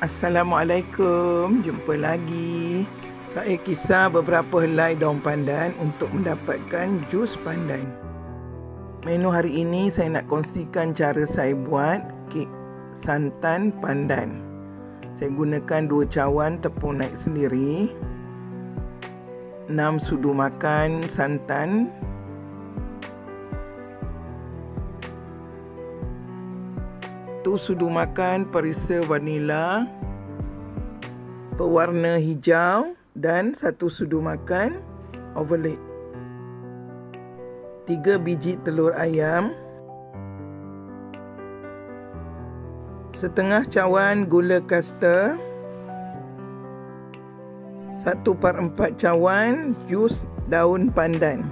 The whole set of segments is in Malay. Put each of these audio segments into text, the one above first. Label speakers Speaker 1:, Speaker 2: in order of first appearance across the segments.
Speaker 1: Assalamualaikum, jumpa lagi. Saya kisar beberapa helai daun pandan untuk mendapatkan jus pandan. Menu hari ini saya nak kongsikan cara saya buat kek santan pandan. Saya gunakan 2 cawan tepung naik sendiri, 6 sudu makan santan, sudu makan perisa vanila, pewarna hijau dan 1 sudu makan overload, 3 biji telur ayam, setengah cawan gula kastar, 1/4 cawan jus daun pandan.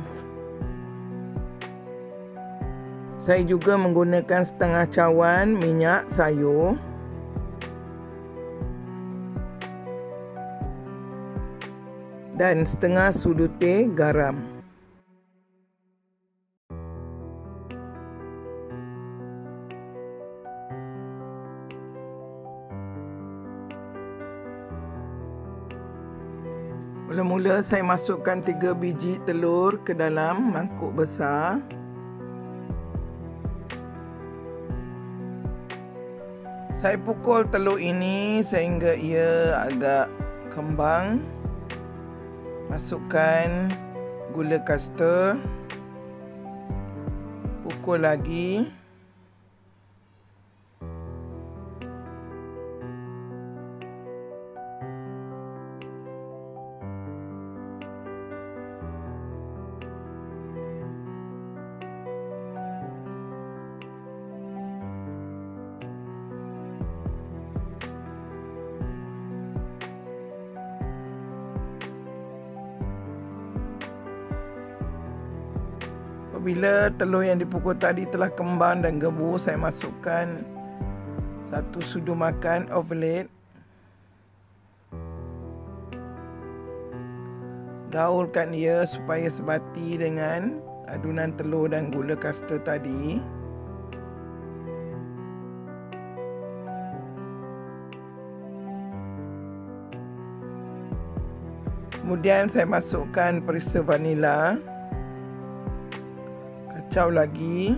Speaker 1: Saya juga menggunakan setengah cawan minyak sayur, dan setengah sudu teh garam. Mula-mula saya masukkan 3 biji telur ke dalam mangkuk besar. Saya pukul telur ini sehingga ia agak kembang. Masukkan gula kastar. Pukul lagi. Apabila telur yang dipukul tadi telah kembang dan gebu, saya masukkan 1 sudu makan overload. Gaulkan ia supaya sebati dengan adunan telur dan gula kastar tadi. Kemudian saya masukkan perisa vanila. Kacau lagi.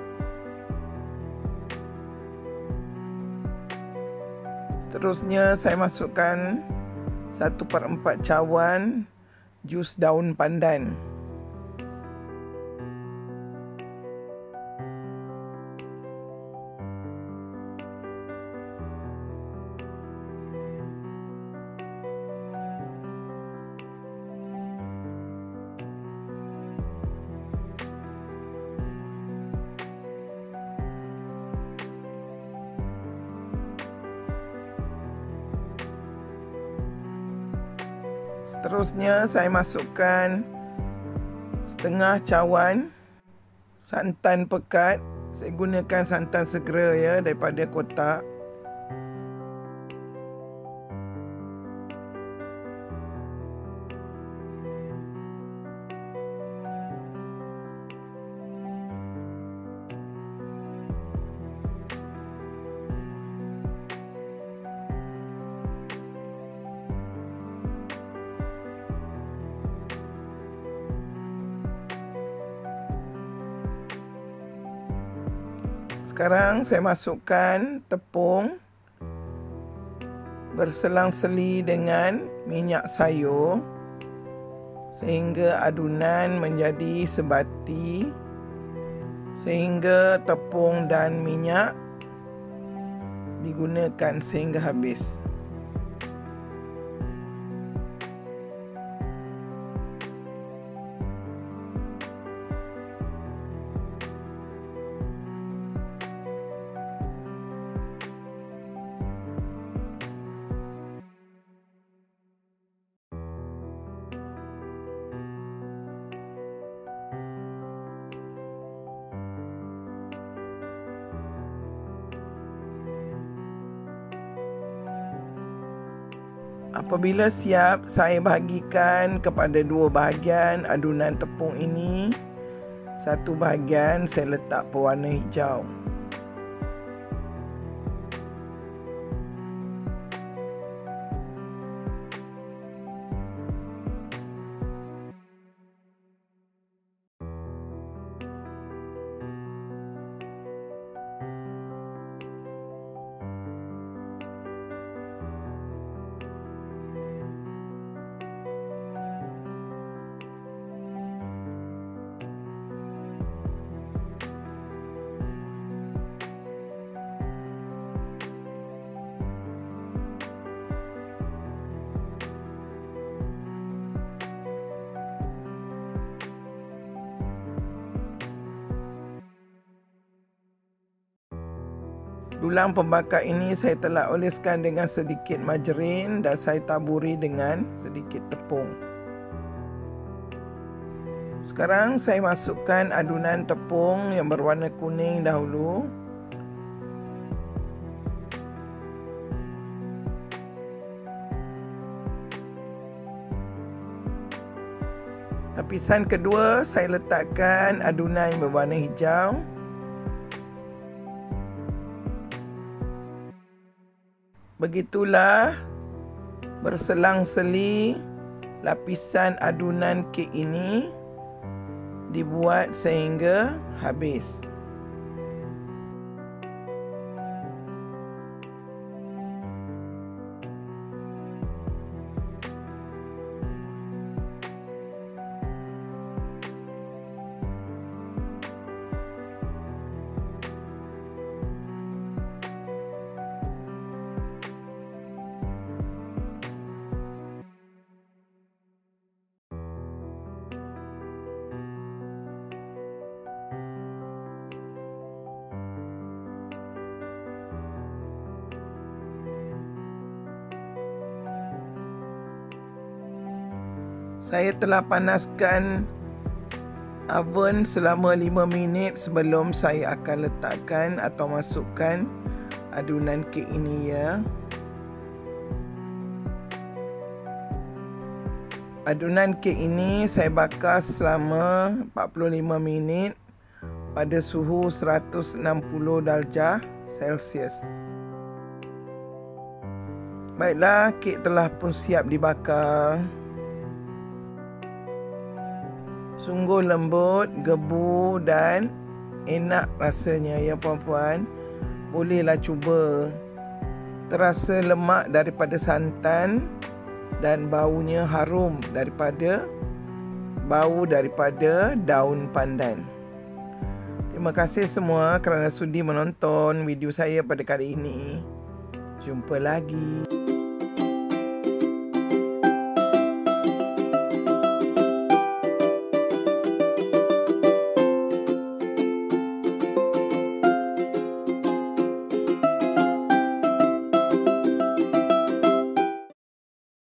Speaker 1: Seterusnya saya masukkan 1/4 cawan jus daun pandan. Seterusnya saya masukkan setengah cawan santan pekat. Saya gunakan santan segera ya, daripada kotak. Sekarang saya masukkan tepung berselang-seli dengan minyak sayur sehingga adunan menjadi sebati, sehingga tepung dan minyak digunakan sehingga habis. Apabila siap, saya bahagikan kepada 2 bahagian adunan tepung ini. Satu bahagian saya letak pewarna hijau. Dulang pembakar ini saya telah oleskan dengan sedikit margarin dan saya taburi dengan sedikit tepung. Sekarang saya masukkan adunan tepung yang berwarna kuning dahulu. Lapisan kedua saya letakkan adunan yang berwarna hijau. Begitulah berselang-seli lapisan adunan kek ini dibuat sehingga habis. Saya telah panaskan oven selama 5 minit sebelum saya akan letakkan atau masukkan adunan kek ini ya. Adunan kek ini saya bakar selama 45 minit pada suhu 160 darjah Celsius. Baiklah, kek telah pun siap dibakar. Sungguh lembut, gebu dan enak rasanya ya puan-puan. Bolehlah cuba. Terasa lemak daripada santan dan baunya harum daripada daun pandan. Terima kasih semua kerana sudi menonton video saya pada kali ini. Jumpa lagi.